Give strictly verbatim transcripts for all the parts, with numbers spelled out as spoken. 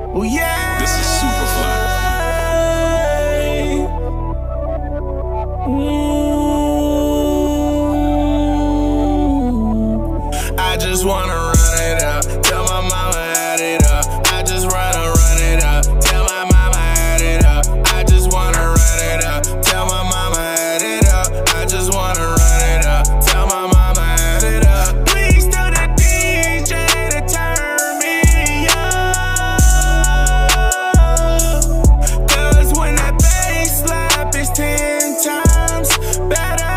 Oh yeah. This is super fly. Mm. I just wanna run it up. Tell my mama add it up. I just wanna run it up. Tell my mama add it up. I just wanna run it up. Tell my mama add it up. I just wanna run it up. Tell my mama add it up. Please tell the D J to turn me up. Cause when that bass slap is ten times better.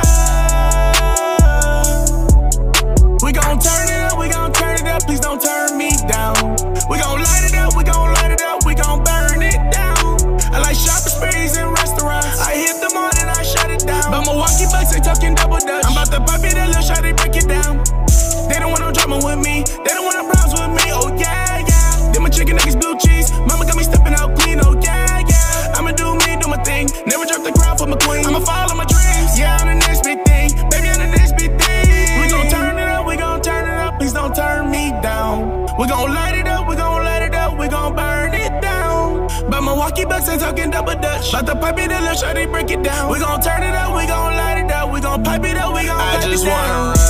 We gon' turn it up, we gon' turn it up. Please don't turn me down. We gon' light it up, we gon' light it up. We gon' burn it down. I like shopping sprees in restaurants. I hit them on and I shut it down. But Milwaukee Bucks, they talking double dutch. I'm about to pop it a little shot, they break it down. They don't want no drama with me. They don't want no problems with me. Oh yeah, yeah. Then my chicken nuggets, blue cheese. Mama got me stepping out clean. Oh yeah, yeah. I'ma do me, do my thing. Never drop the crown for my queen. I'ma follow my dreams. Yeah, I'm the next big thing. Baby, I'm the next big thing. We gon' turn it up, we gon' turn it up. Please don't turn me down. We gon' light it up, we gon' light it up. We gon' burn it down. But Milwaukee Bucks ain't talking double dutch. About to pipe it a little shot, they break it down. We gon' turn it up, we gon' light it up. We gon' pipe it up, we gon' pipe it down. I just wanna run